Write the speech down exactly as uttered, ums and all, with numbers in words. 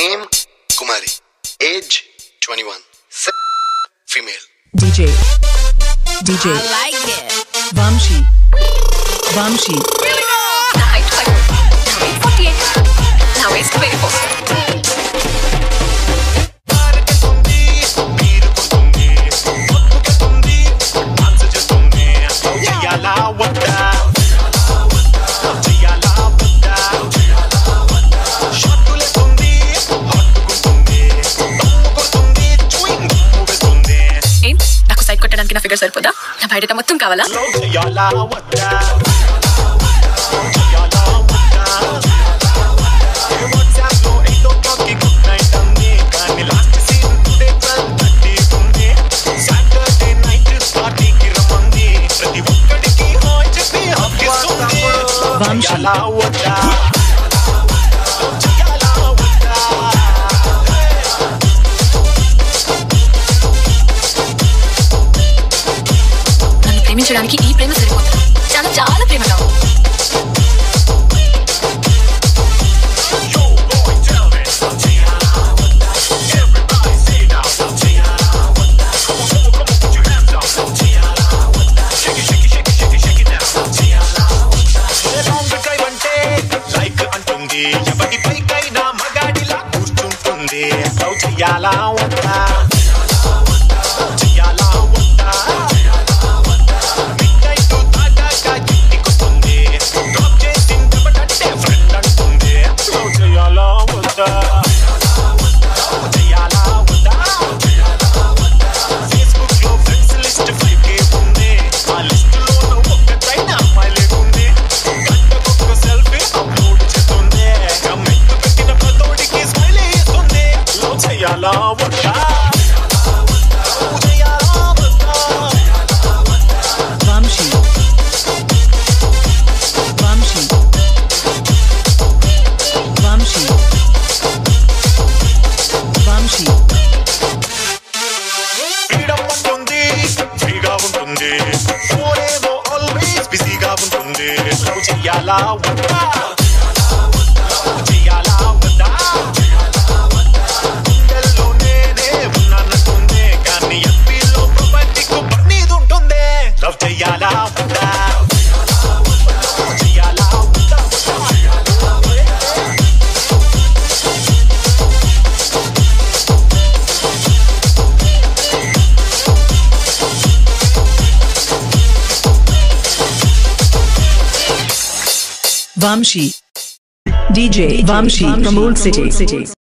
Name Kumari. Age twenty-one. Sex female. D J. D J. I like it. Vamshi. Vamshi. Here we go. The height is like eight forty-eight. Now it's twenty-four. కొట్టడానికి నా figure సరిపోదా? నా బయట మొత్తం కావాలా? ప్రేమించడానికి ఈ ప్రేమ సరిపోతుంది. చాలా చాలా ప్రేమగా ఎవరిపైకైనా మగాడిలా కూర్చుంటుంది. చెయ్యాలా వద్దా చెయ్యాలా వద్దా Vamshi. Vamshi. Vamshi. Vamshi. Freedom ఉంటుంది, ఫ్రీగా ఉంటుంది. ఫోరేమో ఆల్వేస్ బిజీగా ఉంటుంది. లవ్ చెయ్యాలా వద్దా లవ్ చెయ్యాలా వద్దా గుండెల్లో నేనే ఉన్నాననుకుందే కానీ ఎఫ్బీలో ప్రొఫైల్కు పన్నీది ఉంటుంది. లవ్ చెయ్యాలా వద్దా లవ్ చెయ్యాలా వద్దా Vamshi. D J Vamshi from Old City.